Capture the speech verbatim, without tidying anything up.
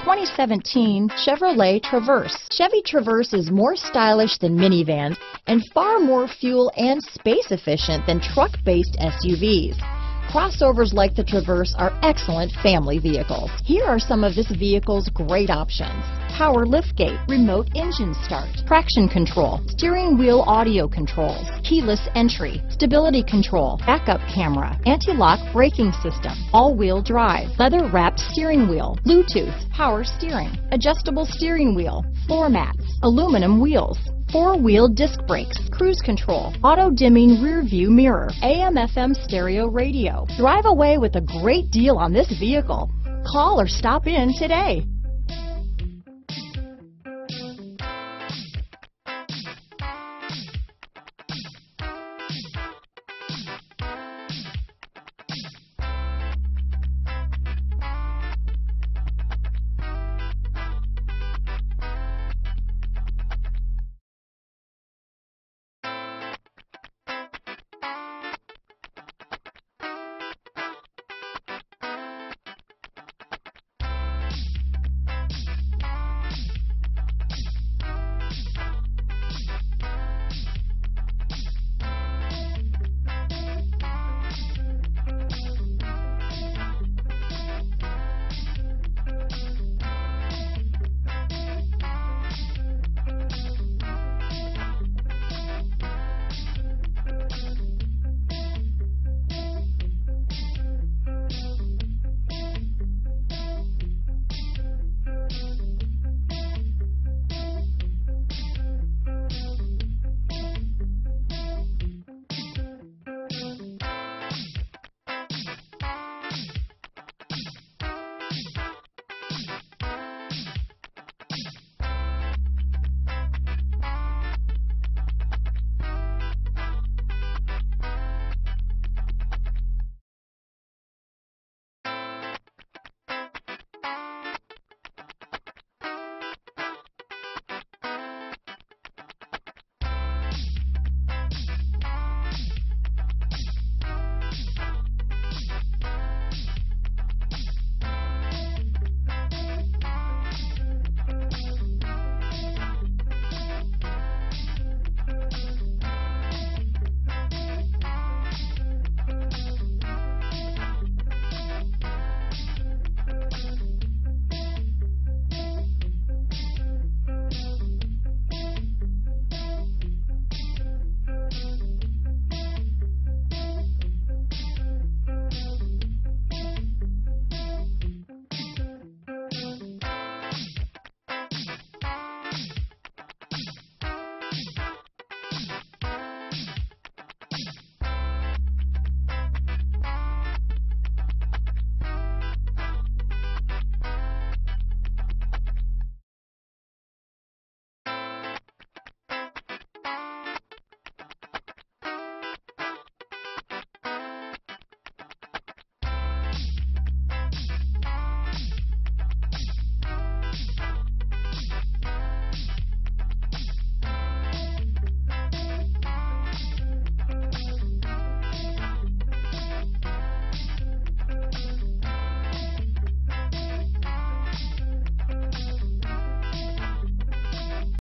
twenty seventeen Chevrolet Traverse. Chevy Traverse is more stylish than minivans and far more fuel and space efficient than truck-based S U Vs. Crossovers like the Traverse are excellent family vehicles. Here are some of this vehicle's great options: power liftgate, remote engine start, traction control, steering wheel audio controls, keyless entry, stability control, backup camera, anti-lock braking system, all-wheel drive, leather-wrapped steering wheel, Bluetooth, power steering, adjustable steering wheel, floor mats, aluminum wheels, four-wheel disc brakes, cruise control, auto-dimming rear view mirror, A M F M stereo radio. Drive away with a great deal on this vehicle. Call or stop in today.